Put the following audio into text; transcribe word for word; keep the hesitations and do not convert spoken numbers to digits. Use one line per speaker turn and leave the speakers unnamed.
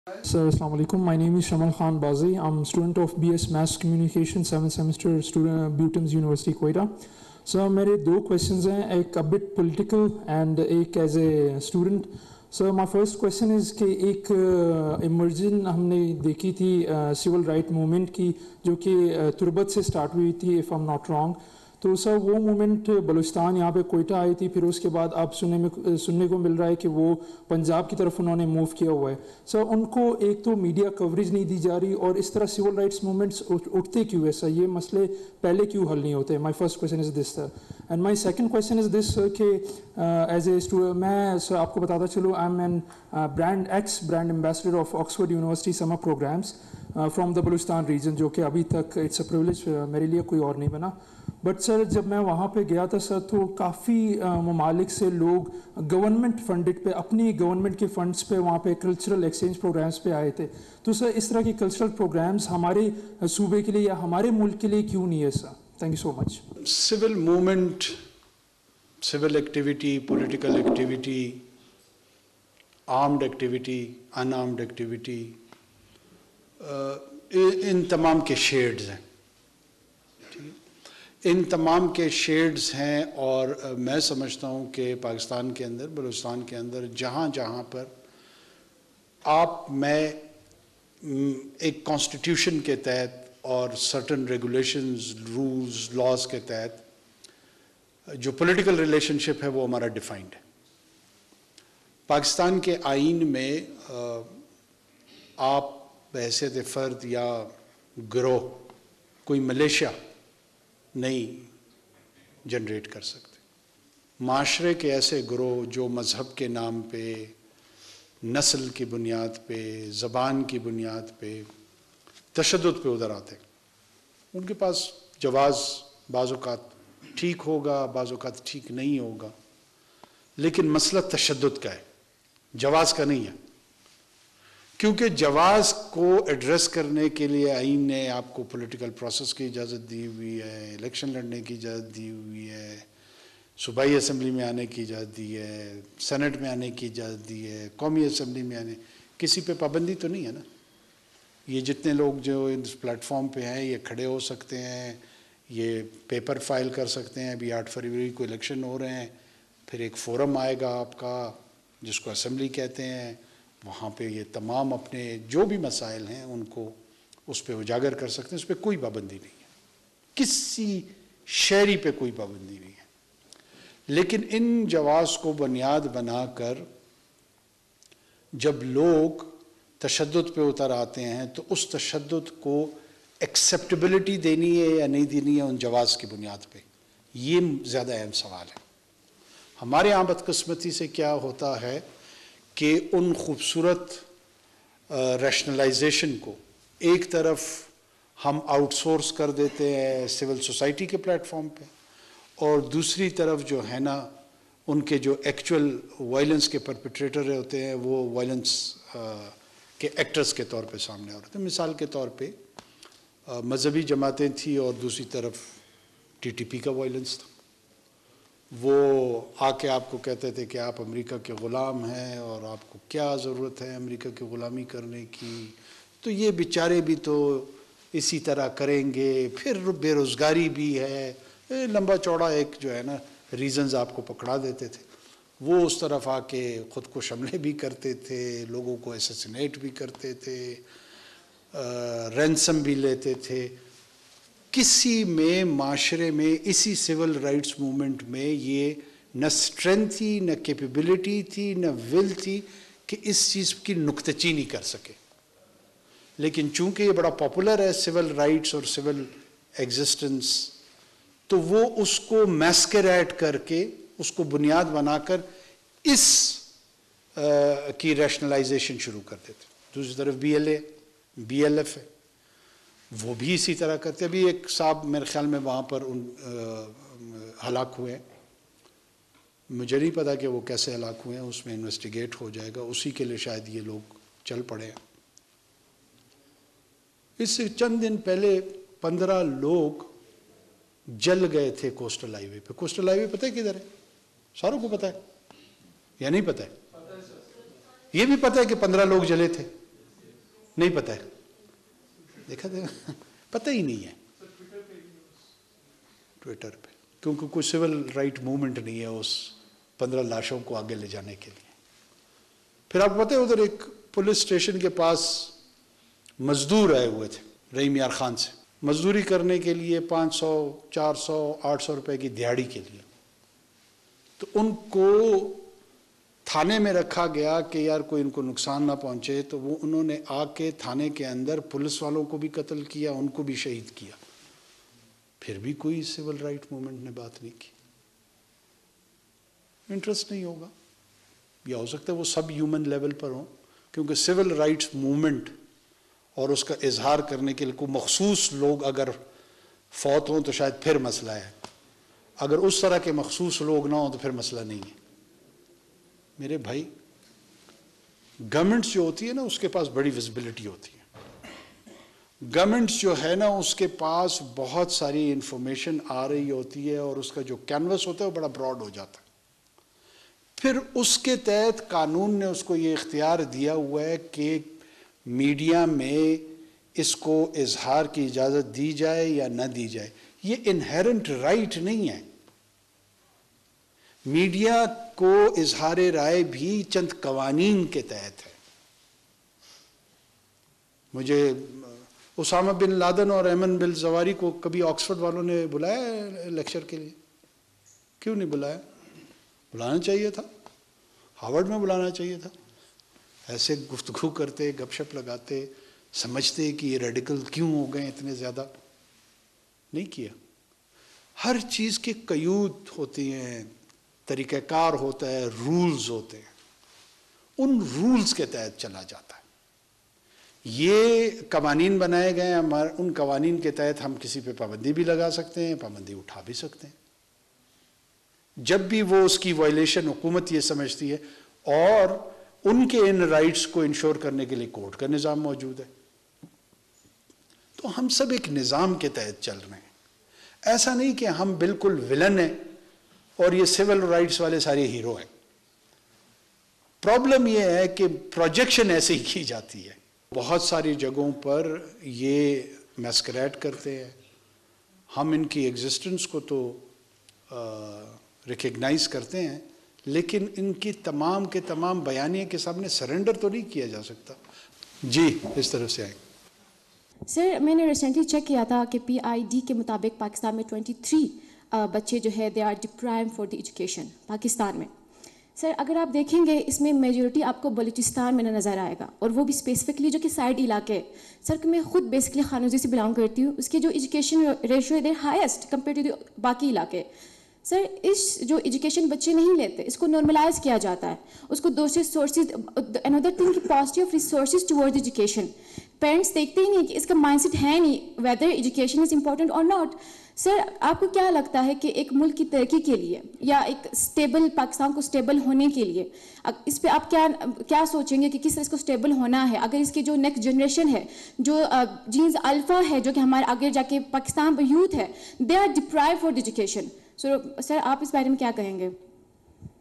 Sir, Assalamu alaikum. My name is Shamal Khan Bazi. I'm a student of B S Mass Communication, seventh semester student, Butams University, Quetta. So, मेरे दो questions हैं, एक a bit political and एक as a student. So, my first question is कि एक uh, emerging हमने देखी थी uh, civil right movement की जो कि uh, तुर्बत से start हुई थी, if I'm not wrong. तो सर वो मूवमेंट बलूचिस्तान यहाँ पे कोयटा आई थी, फिर उसके बाद आप सुनने में सुनने को मिल रहा है कि वो पंजाब की तरफ उन्होंने मूव किया हुआ है. सर उनको एक तो मीडिया कवरेज नहीं दी जा रही और इस तरह सिविल राइट्स मूवमेंट्स उठते क्यों है सर, ये मसले पहले क्यों हल नहीं होते. My first question is this sir. And my second question is this sir कि एज ए स्टूडेंट मैं सर आपको बताता चलूँ I am an brand ex brand ambassador of Oxford University summer programmes from the Balochistan region, जो कि अभी तक it's a privilege मेरे लिए, कोई और नहीं बना. बट सर जब मैं वहाँ पे गया था सर तो काफ़ी ममालिक से लोग गवर्नमेंट फंडेड पे, अपनी गवर्नमेंट के फंड्स पे वहाँ पे कल्चरल एक्सचेंज प्रोग्राम्स पे आए थे. तो सर इस तरह के कल्चरल प्रोग्राम्स हमारे सूबे के लिए या हमारे मुल्क के लिए क्यों नहीं है sir? Thank you so much.
Civil movement, civil activity, political activity, armed activity, unarmed activity, इन तमाम के शेड्स हैं, इन तमाम के शेड्स हैं. और मैं समझता हूँ कि पाकिस्तान के अंदर, बलूचिस्तान के अंदर जहाँ जहाँ पर आप मैं एक कॉन्स्टिट्यूशन के तहत और सर्टन रेगुलेशंस, रूल्स, लॉज के तहत जो पॉलिटिकल रिलेशनशिप है वो हमारा डिफाइंड है. पाकिस्तान के आइन में आप बहैसियत फ़र्द या गिरोह कोई मलेशिया नहीं जनरेट कर सकते. माशरे के ऐसे गिरोह जो मज़हब के नाम पे, नस्ल की बुनियाद पे, ज़बान की बुनियाद पे, तशद्दुद पे उधर आते, उनके पास जवाज़ बाज़ औक़ात ठीक होगा, बाज़ औक़ात ठीक नहीं होगा, लेकिन मसला तशद्दुद का है, जवाज़ का नहीं है. क्योंकि जवाज़ को एड्रेस करने के लिए आइन ने आपको पॉलिटिकल प्रोसेस की इजाज़त दी हुई है, इलेक्शन लड़ने की इजाज़त दी हुई है, सूबाई असम्बली में आने की इजाज़त दी है, सेनेट में आने की इजाज़त दी है, कौमी असम्बली में आने, किसी पे पाबंदी तो नहीं है ना. ये जितने लोग जो इस प्लेटफॉर्म पे हैं ये खड़े हो सकते हैं, ये पेपर फाइल कर सकते हैं. अभी आठ फरवरी को इलेक्शन हो रहे हैं, फिर एक फोरम आएगा आपका जिसको असम्बली कहते हैं, वहाँ पे ये तमाम अपने जो भी मसाइल हैं उनको उस पर उजागर कर सकते हैं. उस पर कोई पाबंदी नहीं है, किसी शहरी पे कोई पाबंदी नहीं है. लेकिन इन जवाज़ को बुनियाद बनाकर जब लोग तशद्दुद पे उतर आते हैं तो उस तशद्दुद को एक्सेप्टेबिलिटी देनी है या नहीं देनी है उन जवाज़ की बुनियाद पे, ये ज़्यादा अहम सवाल है. हमारे यहाँ बदकिस्मती से क्या होता है कि उन खूबसूरत रैशनलाइजेशन को एक तरफ हम आउटसोर्स कर देते हैं सिविल सोसाइटी के प्लेटफॉर्म पे, और दूसरी तरफ जो है ना उनके जो एक्चुअल वायलेंस के परपेट्रेटर होते हैं वो वायलेंस के एक्टर्स के तौर पे सामने आ रहे थे. मिसाल के तौर पे मजहबी जमातें थी और दूसरी तरफ टीटीपी का वायलेंस था. वो आके आपको कहते थे कि आप अमेरिका के ग़ुलाम हैं और आपको क्या ज़रूरत है अमेरिका की ग़ुलामी करने की, तो ये बेचारे भी तो इसी तरह करेंगे, फिर बेरोज़गारी भी है, लंबा चौड़ा एक जो है ना रीज़न्स आपको पकड़ा देते थे. वो उस तरफ आके ख़ुद को हमले भी करते थे, लोगों को असैसिनेट भी करते थे, रैंसम भी लेते थे. किसी में माशरे में इसी सिविल राइट्स मूवमेंट में ये न स्ट्रेंथ थी, न कैपेबिलिटी थी, न विल थी कि इस चीज़ की नुक्तचीनी कर सके. लेकिन चूंकि ये बड़ा पॉपुलर है सिविल राइट्स और सिविल एग्जिस्टेंस, तो वो उसको मैस्करेड करके, उसको बुनियाद बनाकर इस आ, की रैशनलाइजेशन शुरू कर देते. दूसरी तरफ B L A B L F है, वो भी इसी तरह करते. अभी एक साहब मेरे ख्याल में वहाँ पर उन हलाक हुए, मुझे नहीं पता कि वो कैसे हलाक हुए हैं, उसमें इन्वेस्टिगेट हो जाएगा, उसी के लिए शायद ये लोग चल पड़े हैं. इससे चंद दिन पहले पंद्रह लोग जल गए थे कोस्टल हाईवे पे. कोस्टल हाईवे पता है किधर है? सारों को पता है या नहीं पता है? ये भी पता है कि पंद्रह लोग जले थे. نہیں پتہ ہے, دیکھا دیکھا پتہ ہی نہیں ہے ٹویٹر پہ, کیونکہ کوئی سول رائٹ موومنٹ نہیں ہے اس پندرہ لاشوں کو آگے لے جانے کے لیے. پھر آپ کو پتہ ہے ادھر ایک پولیس اسٹیشن کے پاس مزدور آئے ہوئے تھے رحیم یار خان سے, مزدوری کرنے کے لیے پانچ سو چار سو آٹھ سو روپے کی دیہڑی کے لیے. تو ان کو تھانے میں رکھا گیا کہ یار کوئی ان کو نقصان نہ پہنچے, تو وہ انہوں نے آ کے تھانے کے اندر پولیس والوں کو بھی قتل کیا, ان کو بھی شہید کیا. پھر بھی کوئی سول رائٹ موومنٹ نے بات نہیں کی. انٹرسٹ نہیں ہوگا, یا ہو سکتا ہے وہ سب ہیومن لیول پر ہوں, کیونکہ سول رائٹس موومنٹ اور اس کا اظہار کرنے کے لیے کوئی مخصوص لوگ اگر فوت ہوں تو شاید پھر مسئلہ ہے, اگر اس طرح کے مخصوص لوگ نہ ہوں تو پھر مسئلہ نہیں ہے. میرے بھائی, گورنمنٹس جو ہوتی ہے نا اس کے پاس بڑی وزبلٹی ہوتی ہے. گورنمنٹس جو ہے نا اس کے پاس بہت ساری انفارمیشن آ رہی ہوتی ہے, اور اس کا جو کینوس ہوتا ہے وہ بڑا براڈ ہو جاتا ہے. پھر اس کے تحت قانون نے اس کو یہ اختیار دیا ہوا ہے کہ میڈیا میں اس کو اظہار کی اجازت دی جائے یا نہ دی جائے. یہ انہیرنٹ رائٹ نہیں ہے. میڈیا کو اظہار رائے بھی چند قوانین کے تحت ہے. مجھے اسامہ بن لادن اور ایمن بن زواری کو کبھی آکسفورڈ والوں نے بلایا لیکچر کے لیے؟ کیوں نہیں بلایا؟ بلانا چاہیے تھا, ہارورڈ میں بلانا چاہیے تھا. ایسے گفتگو کرتے, گپ شپ لگاتے, سمجھتے کہ یہ ریڈیکل کیوں ہو گئے اتنے زیادہ. نہیں کیا. ہر چیز کے قیود ہوتی ہیں, طریقہ کار ہوتا ہے, رولز ہوتے ہیں, ان رولز کے تحت چلا جاتا ہے. یہ قوانین بنائے گئے ہیں, ان قوانین کے تحت ہم کسی پہ پابندی بھی لگا سکتے ہیں, پابندی اٹھا بھی سکتے ہیں جب بھی وہ اس کی وائلیشن حکومت یہ سمجھتی ہے, اور ان کے ان رائٹس کو انشور کرنے کے لیے کورٹ کا نظام موجود ہے. تو ہم سب ایک نظام کے تحت چل رہے ہیں. ایسا نہیں کہ ہم بالکل ولن ہیں اور یہ سول رائٹس والے سارے ہیرو ہیں. پرابلم یہ ہے کہ پروجیکشن ایسے ہی کی جاتی ہے. بہت ساری جگہوں پر یہ میسکریٹ کرتے ہیں. ہم ان کی ایگزسٹنس کو تو ریکگنائز کرتے ہیں, لیکن ان کی تمام کے تمام بیانیے کے سامنے سرنڈر تو نہیں کیا جا سکتا. جی اس طرف سے آئیں.
سر میں نے ریسنٹلی چیک کیا تھا کہ پی آئی ڈی کے مطابق پاکستان میں ٹوئنٹی تھری بچے جو ہے they are deprived for the education Pakistan میں. سر اگر آپ دیکھیں گے اس میں میجورٹی آپ کو بلوچستان میں نظر آئے گا, اور وہ بھی اسپیسیفکلی جو کہ سائڈ علاقے. سر کہ میں خود بیسکلی خانوزی سے بلانگ کرتی ہوں, اس کے جو ایجوکیشن ریشو ہے the highest compare to the باقی علاقے. سر اس جو ایجوکیشن بچے نہیں لیتے اس کو نارملائز کیا جاتا ہے, اس کو دوسرے سورسز. اندر تھنگ کہ positive resources toward education parents دیکھتے ہی نہیں کہ اس کا مائنڈ سیٹ ہے نہیں ویدر ایجوکیشن از امپورٹنٹ اور ناٹ. سر آپ کو کیا لگتا ہے کہ ایک ملک کی ترقی کے لیے یا ایک اسٹیبل پاکستان کو اسٹیبل ہونے کے لیے اس پہ آپ کیا کیا سوچیں گے کہ کس طرح اس کو اسٹیبل ہونا ہے, اگر اس کی جو نیکسٹ جنریشن ہے, جو جینز الفا ہے, جو کہ ہمارے آگے جا کے پاکستان یوتھ ہے, they are deprived for education. Sir آپ اس بارے میں کیا کہیں گے؟